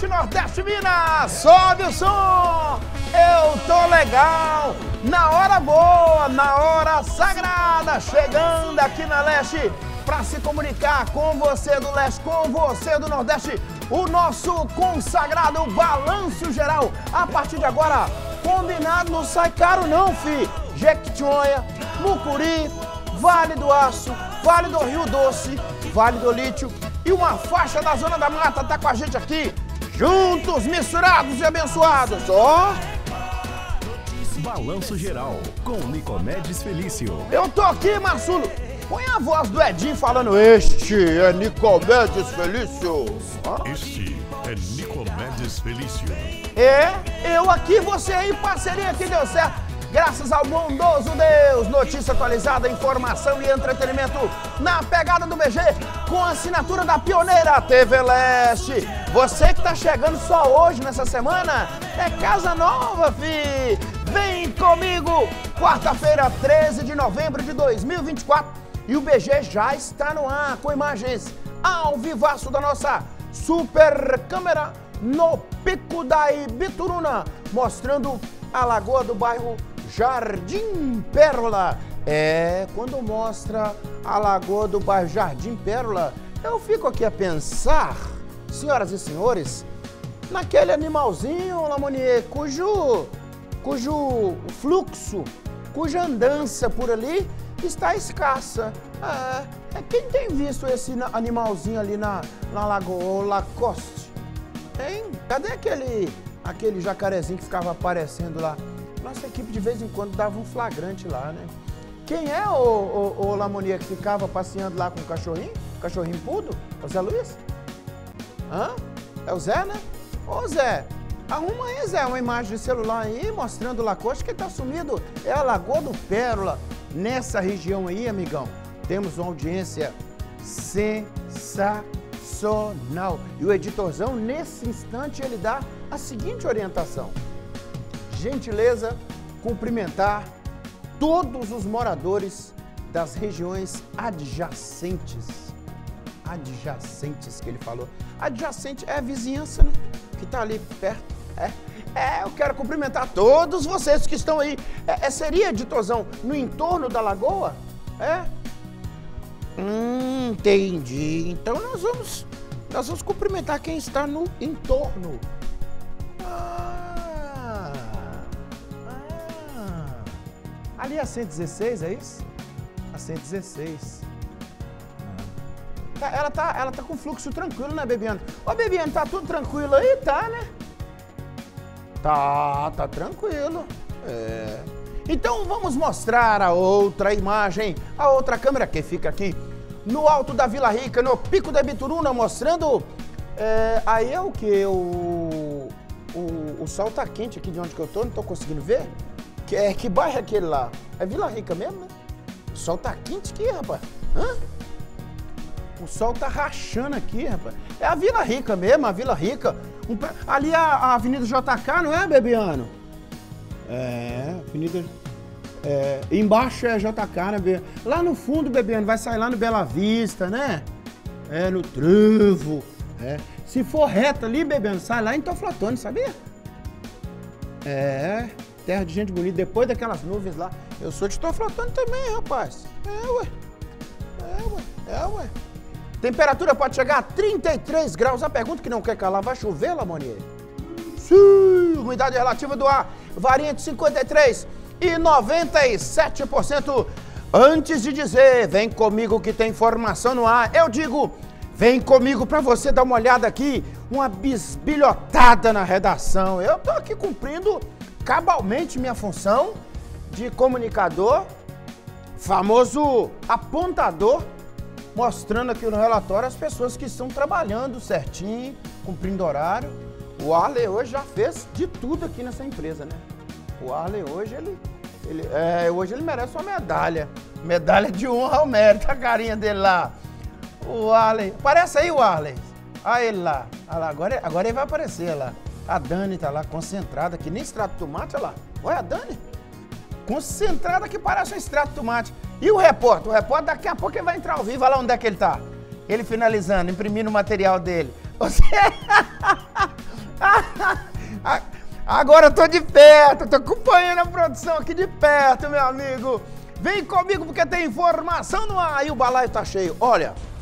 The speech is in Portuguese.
Oeste, Nordeste, Minas, sobe o som! Eu tô legal, na hora boa, na hora sagrada, chegando aqui na Leste para se comunicar com você do Leste, com você do Nordeste, o nosso consagrado Balanço Geral. A partir de agora, combinado não sai caro não, fi. Jequitinhonha, Mucuri, Vale do Aço, Vale do Rio Doce, Vale do Lítio e uma faixa da Zona da Mata tá com a gente aqui, juntos, misturados e abençoados, ó. Balanço Geral, com Nicomedes Felício. Eu tô aqui, Marçulo. Põe a voz do Edinho falando, este é Nicomedes Felício. Este é Nicomedes Felício. É, eu aqui, você aí, parceria que deu certo. Graças ao bondoso Deus, notícia atualizada, informação e entretenimento na pegada do BG, com a assinatura da pioneira TV Leste. Você que tá chegando só hoje, nessa semana, é casa nova, fi. Vem comigo, quarta-feira, 13 de novembro de 2024, e o BG já está no ar, com imagens ao vivaço da nossa super câmera no Pico da Ibituruna, mostrando a lagoa do bairro Jardim Pérola. É, quando mostra a lagoa do bairro Jardim Pérola, eu fico aqui a pensar, senhoras e senhores, naquele animalzinho, Lamonier, cujo fluxo, cuja andança por ali está escassa. Quem tem visto esse animalzinho ali na lagoa Lacoste? Hein? Cadê aquele jacarezinho que ficava aparecendo lá? Nossa equipe de vez em quando dava um flagrante lá, né? Quem é o Lamonier que ficava passeando lá com o cachorrinho? Cachorrinho pudo? O Zé Luiz? Hã? É o Zé, né? Ô Zé, arruma aí, Zé, uma imagem de celular aí mostrando o Lacoste que tá sumido. É a Lagoa do Pérola. Nessa região aí, amigão, temos uma audiência sensacional. E o editorzão, nesse instante, ele dá a seguinte orientação. Gentileza, cumprimentar todos os moradores das regiões adjacentes. Adjacentes que ele falou. Adjacente é a vizinhança, né? Que tá ali perto. Eu quero cumprimentar todos vocês que estão aí. Seria, editorzão, no entorno da lagoa? Entendi. Então nós vamos cumprimentar quem está no entorno. Ali é a 116, é isso? A 116. Ela tá com fluxo tranquilo, né, Bebiano? Ô, Bebiano, tá tudo tranquilo aí? Tá, né? Tá tranquilo. Então vamos mostrar a outra imagem, a outra câmera que fica aqui no alto da Vila Rica, no Pico da Ibituruna, mostrando... aí é o que? O sol tá quente aqui de onde que eu tô, não tô conseguindo ver. Que bairro é aquele lá? É Vila Rica mesmo, né? O sol tá quente aqui, rapaz. Hã? O sol tá rachando aqui, rapaz. É a Vila Rica mesmo, a Vila Rica. Ali a Avenida JK, não é, Bebiano? Avenida... embaixo é JK, né, Bebiano? Lá no fundo, Bebiano, vai sair lá no Bela Vista, né? No Trevo. Se for reto ali, Bebiano, sai lá em Teoflotone, sabia? Terra de gente bonita, depois daquelas nuvens lá. Eu sou de Teoflotone também, rapaz. Ué. Temperatura pode chegar a 33 graus. A pergunta que não quer calar, vai chover, Lamonier? Sim. Umidade relativa do ar varia entre 53% e 97%. Antes de dizer, vem comigo que tem informação no ar, eu digo, vem comigo para você dar uma olhada aqui, uma bisbilhotada na redação. Eu tô aqui cumprindo cabalmente minha função de comunicador, famoso apontador, mostrando aqui no relatório as pessoas que estão trabalhando certinho, cumprindo horário. O Arley hoje já fez de tudo aqui nessa empresa, né? O Arley hoje, hoje ele merece uma medalha. Medalha de honra ao mérito, a carinha dele lá. O Arley, aparece aí o Arley. Olha ele lá. Olha lá, agora ele vai aparecer lá. A Dani tá lá, concentrada, que nem extrato de tomate, olha lá. Olha a Dani. Concentrada que parece um extrato de tomate. E o repórter? O repórter daqui a pouco ele vai entrar ao vivo, olha lá onde é que ele tá. Ele finalizando, imprimindo o material dele. Agora eu tô de perto, tô acompanhando a produção aqui de perto, meu amigo. Vem comigo porque tem informação no ar e o balaio tá cheio. Olha...